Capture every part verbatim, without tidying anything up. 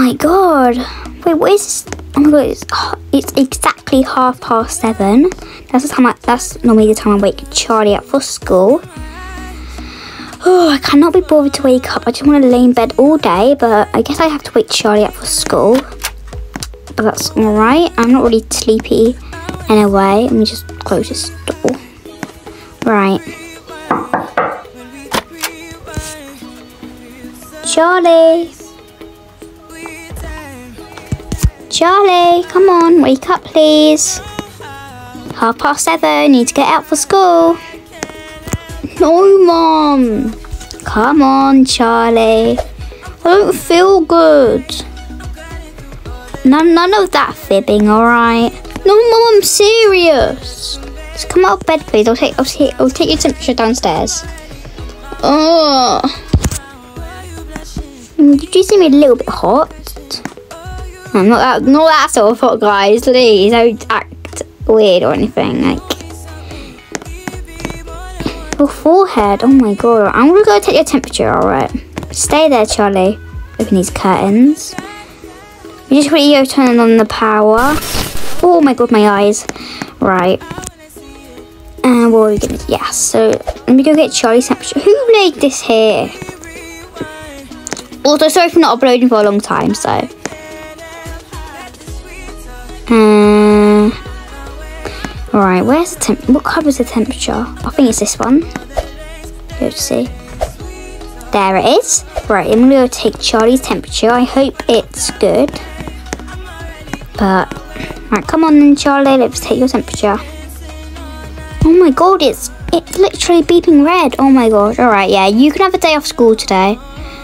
my god. Wait, what is this? Oh my god, it's, it's exactly half past seven. That's the time I, that's normally the time I wake Charlie up for school. Oh, I cannot be bothered to wake up. I just want to lay in bed all day, but I guess I have to wake Charlie up for school. But that's alright. I'm not really sleepy in a way. Let me just close this door. Right. Charlie. Charlie, come on, wake up please. Half past seven, need to get out for school. No, Mom. Come on, Charlie. I don't feel good. None, none of that fibbing, alright? No, Mom, I'm serious. Just come out of bed, please. I'll take, I'll take, I'll take your temperature downstairs. Ugh. You do seem a little bit hot. I'm not that, not that sort of hot, guys. Please don't act weird or anything. Like your forehead. Oh my god. I'm gonna go take your temperature. All right. Stay there, Charlie. Open these curtains. You just really go turn on the power. Oh my god, my eyes. Right. And what are we gonna do? Yeah. So let me go get Charlie's temperature. Who laid this here? Also, sorry for not uploading for a long time. So. Uh, Alright, where's the temp? What colour is the temperature? I think it's this one. Let's see. There it is. Right, I'm gonna go take Charlie's temperature. I hope it's good. But right, come on then, Charlie. Let's take your temperature. Oh my god, it's it's literally beeping red. Oh my god. Alright, yeah, you can have a day off school today.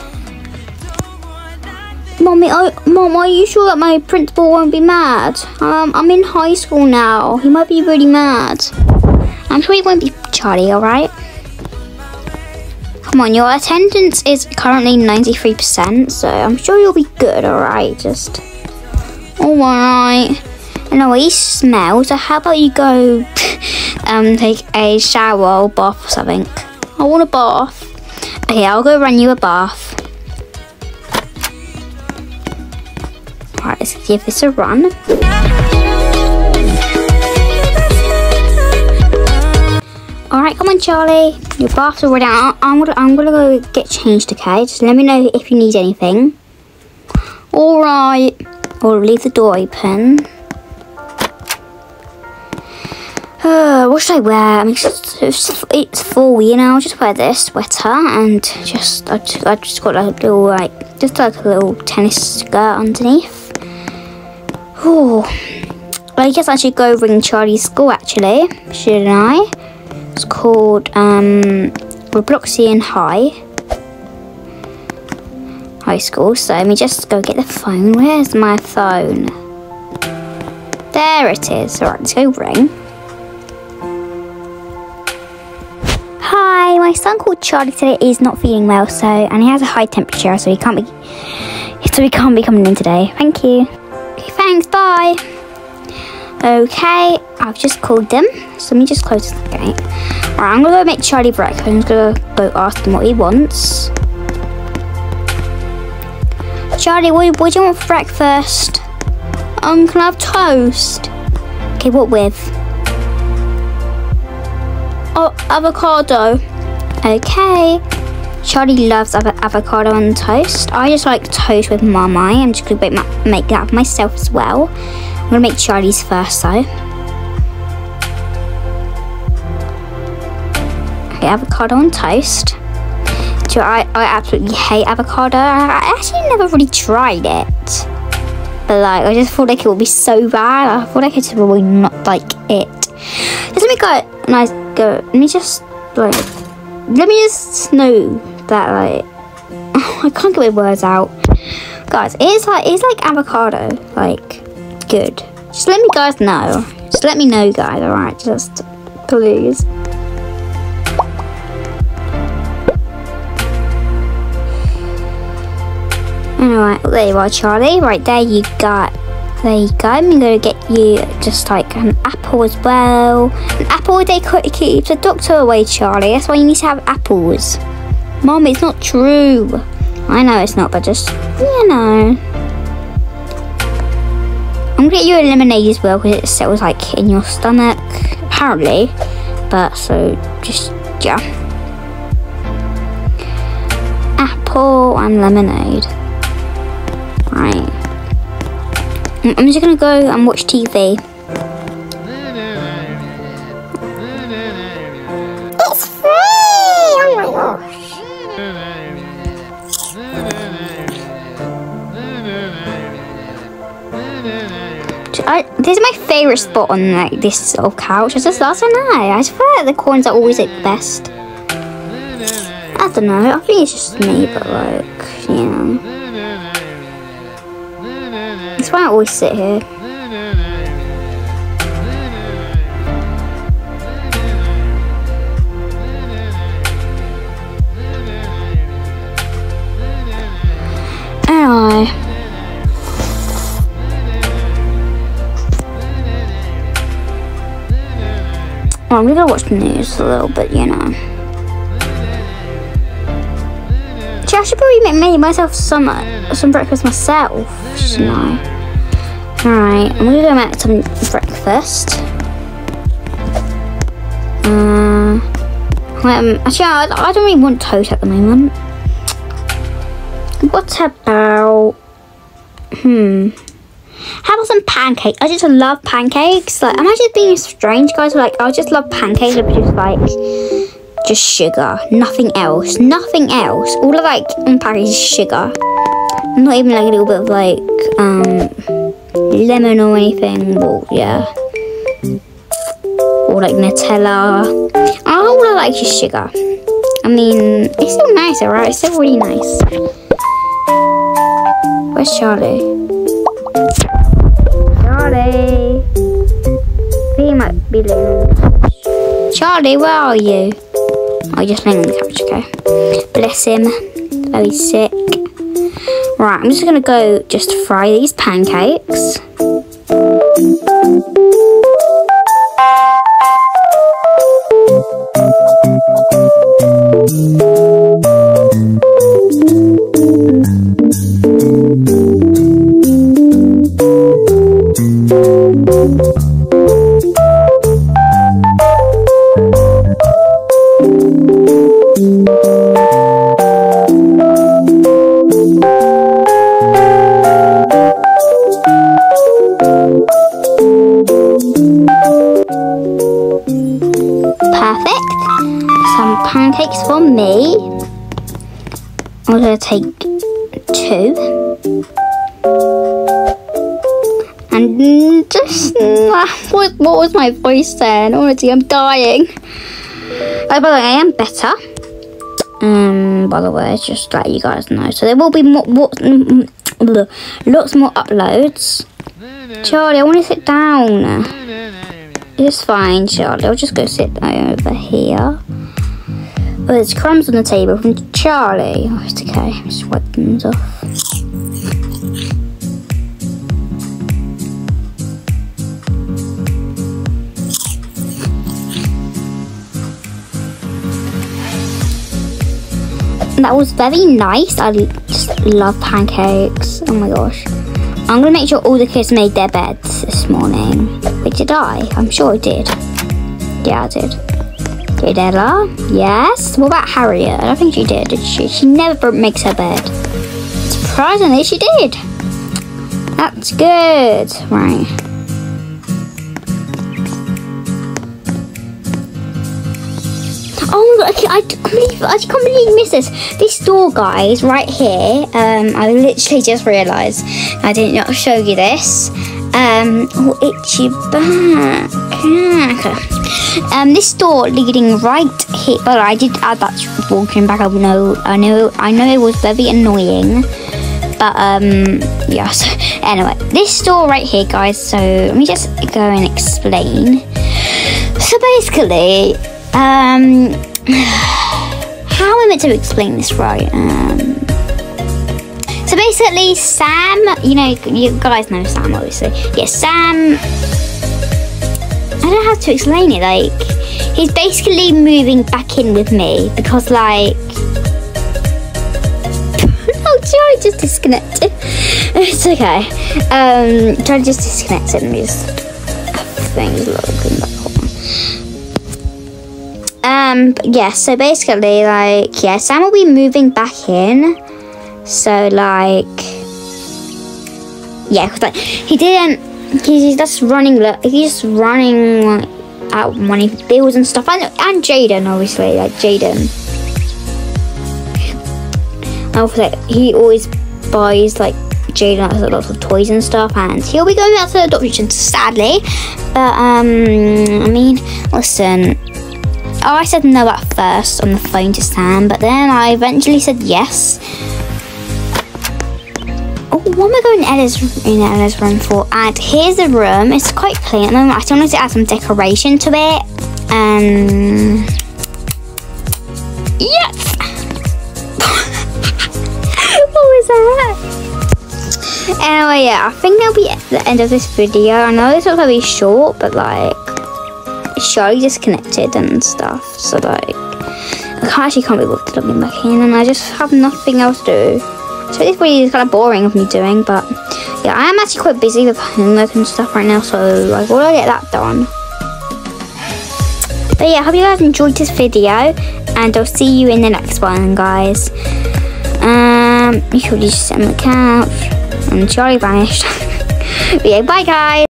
Mommy, I, Mom, are you sure that my principal won't be mad? Um, I'm in high school now. He might be really mad. I'm sure he won't be, Charlie, alright? Come on, your attendance is currently ninety-three percent, so I'm sure you'll be good, alright? Just, alright. Anyway, you smell, so how about you go um, take a shower or bath or something? I want a bath. Okay, I'll go run you a bath. Alright, let's give this a run. Alright, come on, Charlie. Your bath's already out. I'm gonna, I'm gonna go get changed, okay? Just let me know if you need anything. Alright. I'll leave the door open. Uh, what should I wear? I mean, it's, it's, it's fall, you know. I'll just wear this sweater and just, I just, I just got like a little, like, just like a little tennis skirt underneath. Oh, I guess I should go ring Charlie's school actually, shouldn't I? It's called um, Robloxian High High School. So let me just go get the phone. Where's my phone? There it is. Alright, let's go ring. Hi, my son called Charlie today is not feeling well, so and he has a high temperature, so he can't be so he can't be coming in today. Thank you. Okay, thanks, bye. Okay, I've just called them, so let me just close the gate. Alright, I'm gonna go make Charlie breakfast. I'm gonna go ask him what he wants. Charlie, what, what do you want for breakfast? Um, can I have toast? Okay, what with? Oh, avocado. Okay. Charlie loves av avocado on toast. I just like toast with Marmite. I'm just going to make, make that for myself as well. I'm going to make Charlie's first though. Okay, avocado on toast. So I, I absolutely hate avocado. I actually never really tried it. But like, I just thought like it would be so bad. I thought like it's really not like it. Just let me go. Nice go. Let me just like. Let me just know that like I can't get my words out, guys. It's like it's like avocado, like good. Just let me guys know. Just let me know, guys. All right, just please. Alright, there you are, Charlie. Right there, you got. There you go. I'm gonna get you just like an apple as well. An apple a day keeps the doctor away, Charlie. That's why you need to have apples. Mom, it's not true. I know it's not, but just, you know. I'm gonna get you a lemonade as well because it settles like in your stomach, apparently. But so just yeah, apple and lemonade. Right. I'm just gonna go and watch T V. It's free! Oh my gosh. I, this is my favourite spot on like this sort of couch. I just, I don't know. I just feel like the corners are always like the best. I don't know. I think it's just me, but like, you know. That's why I always sit here. Anyway. Well, I'm gonna watch the news a little bit, you know. See, I should probably make, make myself some uh, some breakfast myself, shouldn't I? Alright, I'm gonna go make some breakfast. Uh, um, actually, I, I don't really want toast at the moment. What about... Hmm... How about some pancakes? I just love pancakes. Like, am I just being strange, guys? Like, I just love pancakes with just like just sugar, nothing else, nothing else. All I like on pancakes is sugar. Not even like a little bit of like um lemon or anything. Well, yeah, or like Nutella. All I like is sugar. I mean, it's still nice, alright? It's still really nice. Where's Charlie? Charlie, he might be laying. Charlie, where are you? Oh, you're just laying on the couch, okay. Bless him. Oh, he's sick. Right, I'm just gonna go just fry these pancakes. Pancakes for me. I'm going to take two. And just, what, what was my voice then? Honestly, I'm dying. Oh, by the way, I am better. Um, by the way, just to let you guys know. So there will be more, more lots more uploads. Charlie, I want to sit down. It's fine, Charlie. I'll just go sit over here. Oh, there's crumbs on the table from Charlie. Oh, it's okay. Just wipe them off. That was very nice. I just love pancakes. Oh my gosh. I'm gonna make sure all the kids made their beds this morning. Wait, did I? I'm sure I did. Yeah, I did. Did Ella? Yes. What about Harriet? I don't think she did, did she? She never makes her bed. Surprisingly, she did. That's good. Right. Oh my god, I can't believe, I can't believe I missed this. This door, guys, right here, um, I literally just realised I did not show you this. Um, oh, itchy back. Um, this door leading right here, but I did add that walking back. I know, I know, I know it was very annoying, but um, yeah. So anyway, this door right here, guys. So let me just go and explain. So basically, um, how am I meant to explain this right? Um, so basically, Sam, you know, you guys know Sam, obviously. Yeah, Sam. I don't know how to explain it. Like, he's basically moving back in with me because, like, no, Charlie just disconnected. It's okay. Um, Charlie just disconnected and just things looking back home. Um, but yeah. So basically, like, yeah, Sam will be moving back in. So like, yeah, cause like he didn't. He's just running. Look, he's just running like, out money for bills and stuff, and and Jaden obviously, like Jaden. Like, he always buys like Jaden has lots of toys and stuff, and he'll be going back to the adoption sadly. But um, I mean, listen. Oh, I said no at first on the phone to Sam, but then I eventually said yes. Oh, what am I going in Ella's, in Ella's room for? And here's the room. It's quite clean at the moment. I still need to add some decoration to it. Um, yes. What was that? Anyway, yeah, I think that'll be the end of this video. I know this was gonna be short, but like, Charlie disconnected and stuff, so like, I actually can't be bothered to log back in, and I just have nothing else to do. So this video is kind of boring of me doing, but yeah, I am actually quite busy with homework and stuff right now, so I gotta get that done. But yeah, I hope you guys enjoyed this video, and I'll see you in the next one, guys. Um, you should just sit on the couch, and Charlie vanished. But yeah, bye guys.